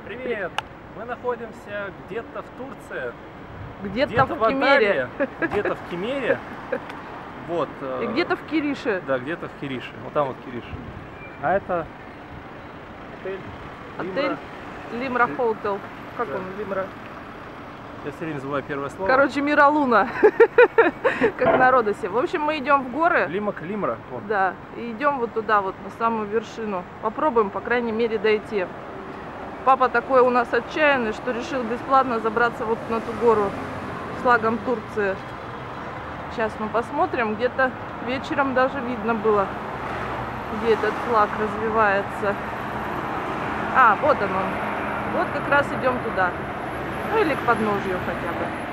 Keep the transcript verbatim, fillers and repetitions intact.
Привет! Мы находимся где-то в Турции. Где-то Где-то в в Кемере. Анталии, где-то в Кемере. Вот. И где-то в Кирише. Да, где-то в Кирише. Вот там вот Кириш. А это отель Отель Лимра. Лимра Хотел. Как Да. он, Лимра? Я все время забываю первое слово. Короче, Миралуна. Как на Родосе. В общем, мы идем в горы. Лимак Лимра. Вот. Да. И идем вот туда, вот на самую вершину. Попробуем, по крайней мере, дойти. Папа такой у нас отчаянный, что решил бесплатно забраться вот на ту гору с флагом Турции. Сейчас мы посмотрим. Где-то вечером даже видно было, где этот флаг развивается. А, вот он он. Вот как раз идем туда. Ну или к подножию хотя бы.